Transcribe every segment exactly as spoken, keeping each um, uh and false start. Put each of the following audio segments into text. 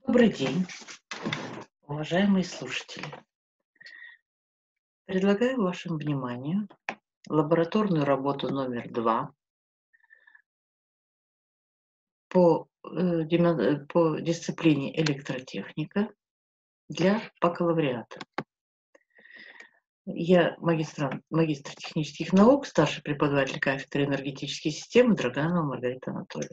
Добрый день, уважаемые слушатели. Предлагаю вашему вниманию лабораторную работу номер два по, э, демон- э, по дисциплине электротехника для бакалавриата. Я магистр, магистр технических наук, старший преподаватель кафедры энергетической системы Драганова Маргарита Анатольевна.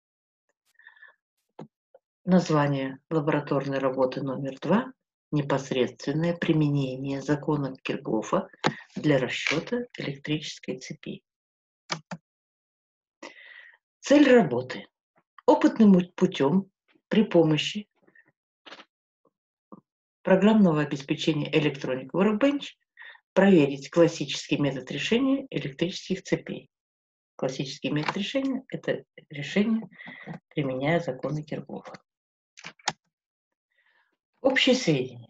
Название лабораторной работы номер два – непосредственное применение закона Кирхофа для расчета электрической цепи. Цель работы. Опытным путем при помощи программного обеспечения Electronic Workbench проверить классический метод решения электрических цепей. Классический метод решения – это решение, применяя законы Кирхофа. Общие сведения.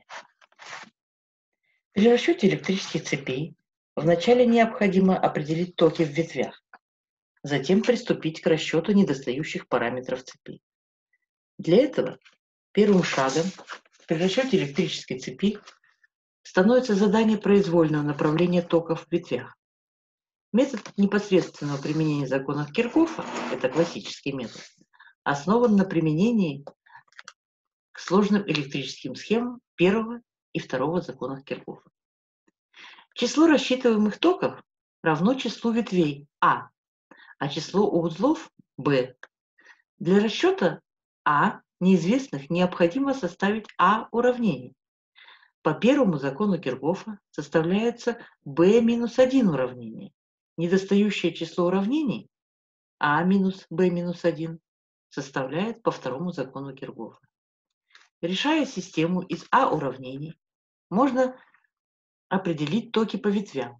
При расчете электрических цепей вначале необходимо определить токи в ветвях, затем приступить к расчету недостающих параметров цепи. Для этого первым шагом при расчете электрической цепи становится задание произвольного направления токов в ветвях. Метод непосредственного применения законов Кирхофа, это классический метод, основан на применении к сложным электрическим схемам первого и второго законов Кирхофа. Число рассчитываемых токов равно числу ветвей А, а число узлов Б. Для расчета А неизвестных необходимо составить А уравнений. По первому закону Кирхофа составляется b минус один уравнение. Недостающее число уравнений а минус b минус один составляет по второму закону Кирхофа. Решая систему из А уравнений, можно определить токи по ветвям.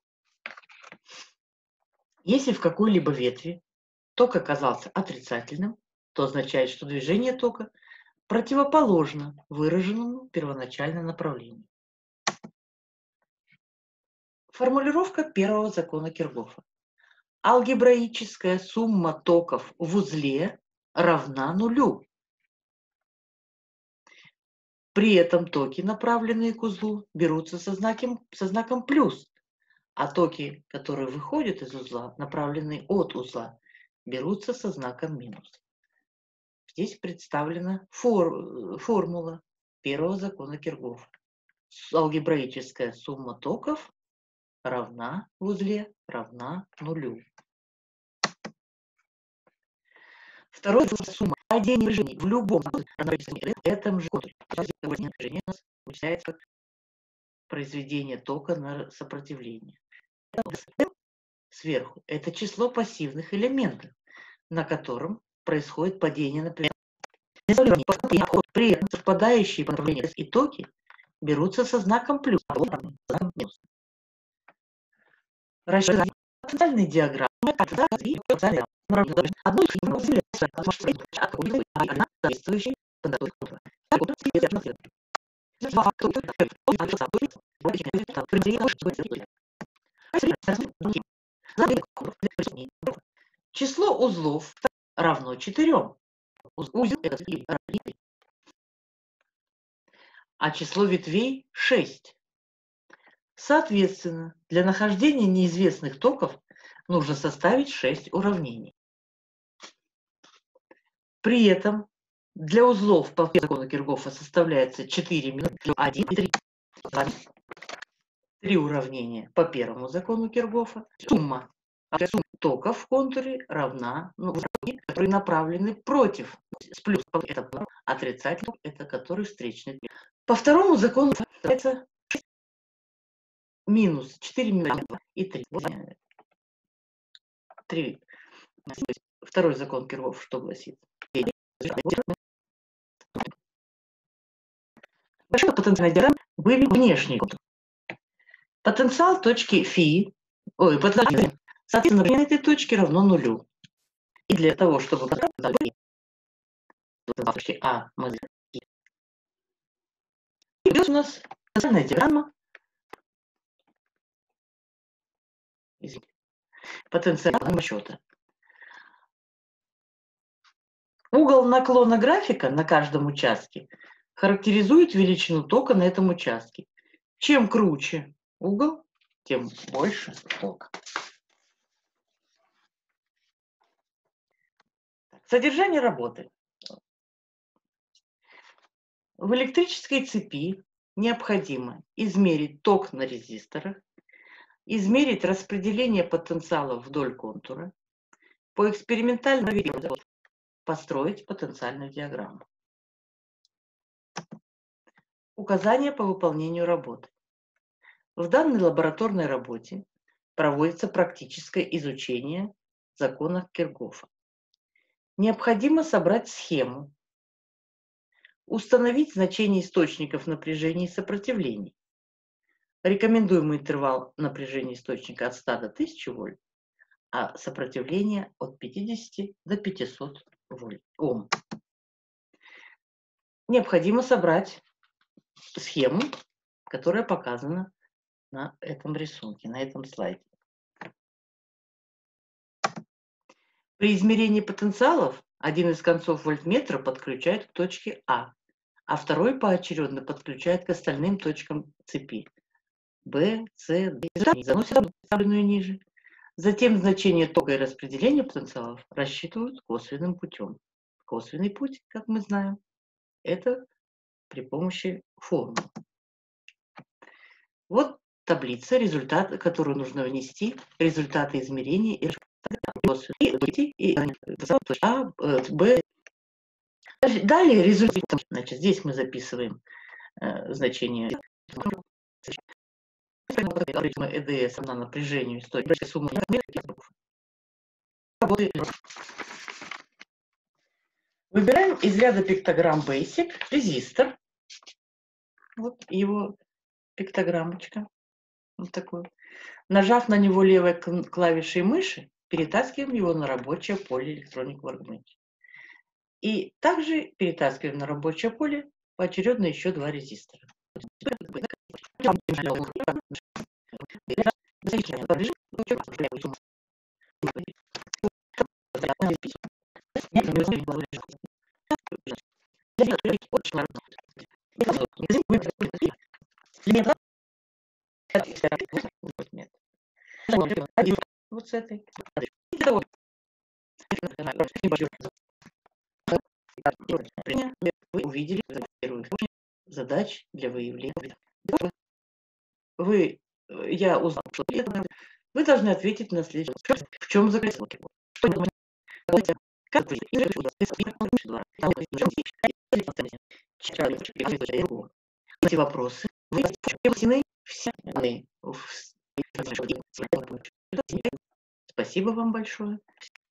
Если в какой-либо ветви ток оказался отрицательным, то означает, что движение тока противоположно выраженному первоначально направлению. Формулировка первого закона Кирхофа. Алгебраическая сумма токов в узле равна нулю. При этом токи, направленные к узлу, берутся со, знаком, со знаком плюс, а токи, которые выходят из узла, направленные от узла, берутся со знаком минус. Здесь представлена фор, формула первого закона Кирхофа. Алгебраическая сумма токов равна в узле равна нулю. Второе – сумма падения движений в любом этом же контуре. Движение у нас получается как произведение тока на сопротивление. Сверху – это число пассивных элементов, на котором происходит падение напряжения. При этом совпадающие по направлению и токи берутся со знаком плюс. Расчет потенциальной диаграммы одной соответствующей число узлов равно четырем. Узел это а число ветвей шесть. Соответственно, для нахождения неизвестных токов нужно составить шесть уравнений. При этом для узлов по закону Кирхофа составляется четыре минус один и три. Три уравнения по первому закону Кирхофа. Сумма токов в контуре равна, ну, уравнения, которые направлены против. С плюсом это отрицательным, это который встречный. По второму закону составляется минус четыре минус два и три. три. Второй закон Кирхофа что гласит? Потенциальной диаграммы были внешние контуры. Потенциал точки фи, ой, потенциал, соответственно, на этой точке равно нулю. И для того, чтобы точки А мы и у нас потенциальная диаграмма. Извините. Потенциального расчета. Угол наклона графика на каждом участке характеризует величину тока на этом участке. Чем круче угол, тем больше ток. Содержание работы. В электрической цепи необходимо измерить ток на резисторах, измерить распределение потенциала вдоль контура, по экспериментальному методу построить потенциальную диаграмму. Указания по выполнению работы. В данной лабораторной работе проводится практическое изучение закона Кирхофа. Необходимо собрать схему, установить значение источников напряжения и сопротивлений. Рекомендуемый интервал напряжения источника от ста до тысячи вольт, а сопротивление от пятидесяти до пятисот вольт, Ом. Необходимо собрать схему, которая показана на этом рисунке, на этом слайде. При измерении потенциалов один из концов вольтметра подключают к точке А, а второй поочередно подключает к остальным точкам цепи Б, С, Д. Заносят вставленную ниже. Затем значение тока и распределение потенциалов рассчитывают косвенным путем. Косвенный путь, как мы знаем, это при помощи формул. Вот таблица, результат, которую нужно внести, результаты измерений и А, Б. Далее результат. Значит, здесь мы записываем э, значение ЭДС на напряжению источника суммы работы. Выбираем из ряда пиктограмм Basic резистор. Вот его пиктограммочка. Вот такой. Нажав на него левой клавишей мыши, перетаскиваем его на рабочее поле Electronic Workbench. И также перетаскиваем на рабочее поле поочередно еще два резистора. Вот с этой. Вы увидели первую задач для выявления. Вы, я узнал, что это, вы должны ответить на следующий вопрос. В чем заключается? Эти вопросы вы все. Спасибо вам большое.